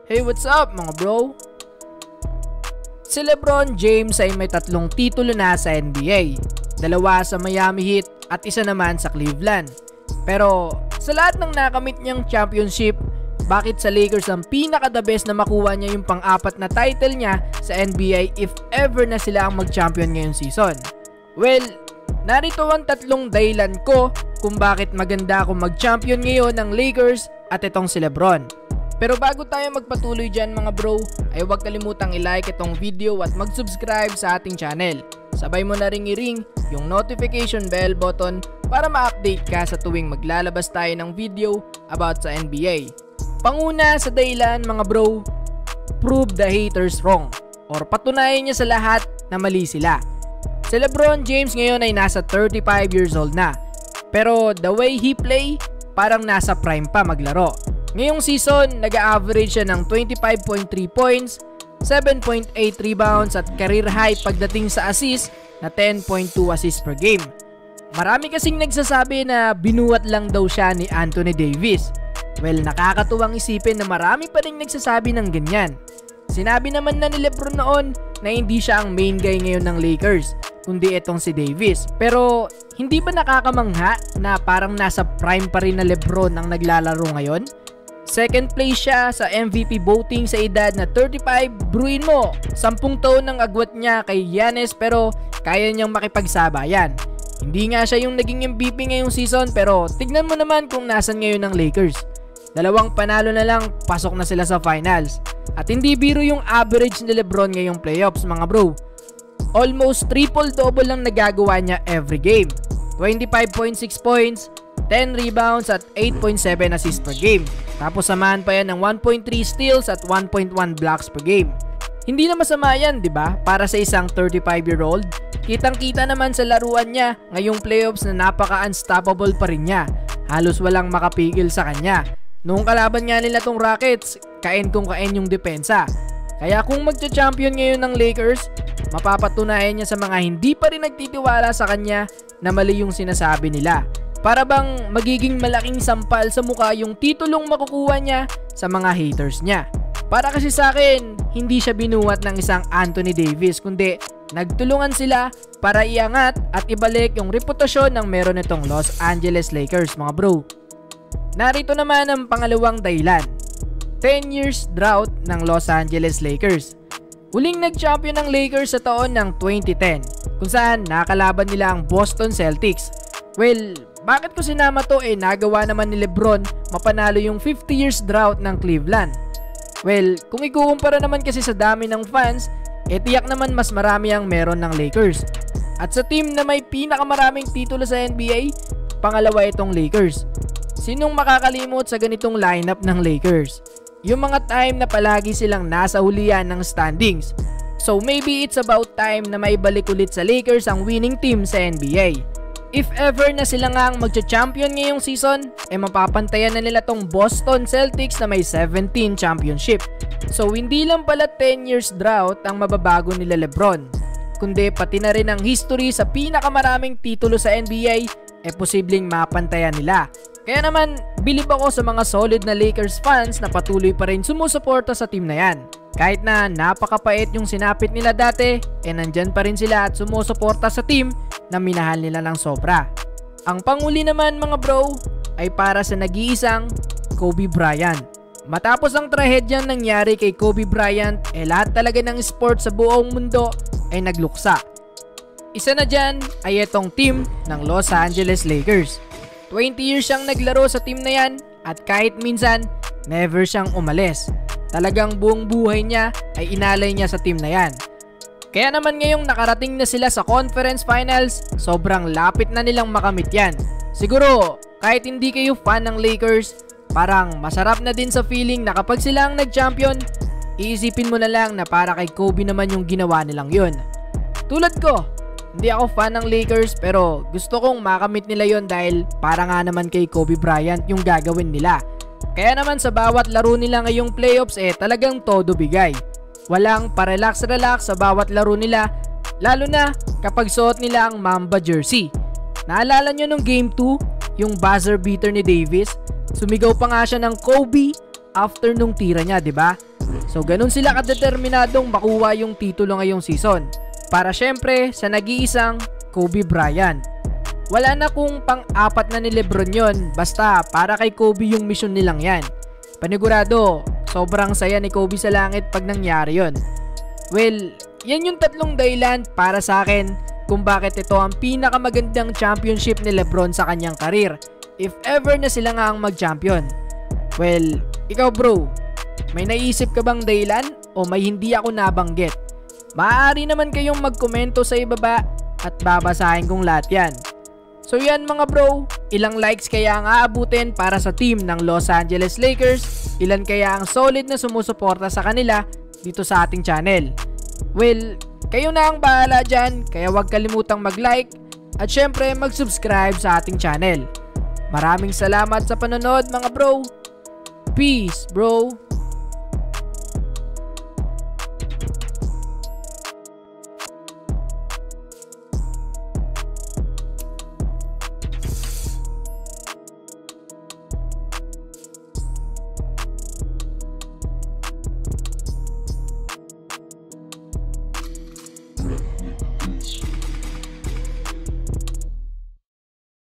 Hey, what's up mga bro? Si Lebron James ay may 3 titulo na sa NBA. 2 sa Miami Heat at 1 naman sa Cleveland. Pero sa lahat ng nakamit niyang championship, bakit sa Lakers ang pinaka-the best na makuha niya yung pang-4 na title niya sa NBA if ever na sila ang mag-champion ngayong season? Well, narito ang 3 dahilan ko kung bakit maganda akong mag-champion ngayon ng Lakers at itong si Lebron. Pero bago tayo magpatuloy dyan mga bro, ay huwag kalimutang i-like itong video at mag-subscribe sa ating channel. Sabay mo na ring i-ring yung notification bell button para ma-update ka sa tuwing maglalabas tayo ng video about sa NBA. Panguna sa dahilan mga bro, prove the haters wrong or patunayan niya sa lahat na mali sila. Si Lebron James ngayon ay nasa 35 years old na, pero the way he play, parang nasa prime pa maglaro. Ngayong season, nag-a-average siya ng 25.3 points, 7.8 rebounds at career high pagdating sa assist na 10.2 assists per game. Marami kasing nagsasabi na binuhat lang daw siya ni Anthony Davis. Well, nakakatuwang isipin na marami pa rin nagsasabi ng ganyan. Sinabi naman na ni Lebron noon na hindi siya ang main guy ngayon ng Lakers, kundi itong si Davis. Pero hindi ba nakakamangha na parang nasa prime pa rin na Lebron ang naglalaro ngayon? Second place siya sa MVP voting sa edad na 35, bruin mo, 10 taon ng agwat niya kay Giannis pero kaya niyang makipagsabayan. Hindi nga siya yung naging MVP ngayong season pero tignan mo naman kung nasan ngayon ng Lakers. 2 panalo na lang, pasok na sila sa finals. At hindi biro yung average ni Lebron ngayong playoffs mga bro. Almost triple-double lang nagagawa niya every game. 25.6 points, 10 rebounds at 8.7 assists per game. Tapos samahan pa yan ng 1.3 steals at 1.1 blocks per game. Hindi na masama yan, di ba? Para sa isang 35-year-old. Kitang-kita naman sa laruan niya ngayong playoffs na napaka-unstoppable pa rin niya. Halos walang makapigil sa kanya. Noong kalaban nga nila tong Rockets, kain kung kain yung depensa. Kaya kung magcha-champion ngayon ng Lakers, mapapatunayan niya sa mga hindi pa rin nagtitiwala sa kanya na mali yung sinasabi nila. Para bang magiging malaking sampal sa mukha yung titulong makukuha niya sa mga haters niya. Para kasi sa akin, hindi siya binuhat ng isang Anthony Davis, kundi nagtulungan sila para iangat at ibalik yung reputasyon ng meron itong Los Angeles Lakers mga bro. Narito naman ang pangalawang dahilan, 10 years drought ng Los Angeles Lakers. Huling nag-champion ng Lakers sa taon ng 2010 kung saan nakalaban nila ang Boston Celtics. Well, bakit ko sinama to? Nagawa naman ni Lebron mapanalo yung 50 years drought ng Cleveland. Well, kung ikukumpara naman kasi sa dami ng fans, tiyak naman mas marami ang meron ng Lakers. At sa team na may pinakamaraming titulo sa NBA, pangalawa itong Lakers. Sinong makakalimot sa ganitong lineup ng Lakers? Yung mga time na palagi silang nasa hulihan ng standings. So maybe it's about time na maibalik ulit sa Lakers ang winning team sa NBA. If ever na sila nga ang magcha-champion ngayong season, mapapantayan na nila tong Boston Celtics na may 17 championship. So hindi lang pala 10 years drought ang mababago nila Lebron, kundi pati na rin ang history sa pinakamaraming titulo sa NBA posibleng mapantayan nila. Kaya naman, bilib ako sa mga solid na Lakers fans na patuloy pa rin sumusuporta sa team na yan. Kahit na napakapait yung sinapit nila dati, nandyan pa rin sila at sumusuporta sa team na minahal nila ng sobra. Ang panguli naman mga bro ay para sa nag-iisang Kobe Bryant. Matapos ang trahedyang nangyari kay Kobe Bryant, lahat talaga ng sport sa buong mundo ay nagluksa. Isa na dyan ay itong team ng Los Angeles Lakers. 20 years siyang naglaro sa team na yan at kahit minsan, never siyang umalis. Talagang buong buhay niya ay inalay niya sa team na yan. Kaya naman ngayong nakarating na sila sa conference finals, sobrang lapit na nilang makamit yan. Siguro, kahit hindi kayo fan ng Lakers, parang masarap na din sa feeling na kapag sila ang nag-champion, iisipin mo na lang na para kay Kobe naman yung ginawa nilang yun. Tulad ko, hindi ako fan ng Lakers pero gusto kong makamit nila yon dahil para nga naman kay Kobe Bryant yung gagawin nila. Kaya naman sa bawat laro nila ngayong playoffs talagang todo bigay. Walang pa-relax-relax sa bawat laro nila, lalo na kapag suot nila ang Mamba jersey. Naalala nyo nung game 2, yung buzzer beater ni Davis? Sumigaw pa nga siya ng Kobe after nung tira niya, 'di ba? So ganun sila kadeterminadong makuha yung titulo ngayong season. Para syempre sa nag-iisang Kobe Bryant. Wala na kung pang-apat na ni Lebron yon, basta para kay Kobe yung mission nilang yan. Panigurado, sobrang saya ni Kobe sa langit pag nangyari yon. Well, yan yung tatlong dahilan para sa akin kung bakit ito ang pinakamagandang championship ni Lebron sa kanyang karir, if ever na sila nga ang mag-champion. Well, ikaw bro, may naisip ka bang dahilan o may hindi ako nabanggit? Maaari naman kayong magkomento sa ibaba at babasahin kong lahat yan. So yan mga bro, ilang likes kaya ang aabutin para sa team ng Los Angeles Lakers? Ilan kaya ang solid na sumusuporta sa kanila dito sa ating channel? Well, kayo na ang bahala dyan, kaya huwag kalimutang mag-like at syempre mag-subscribe sa ating channel. Maraming salamat sa panonood mga bro. Peace bro.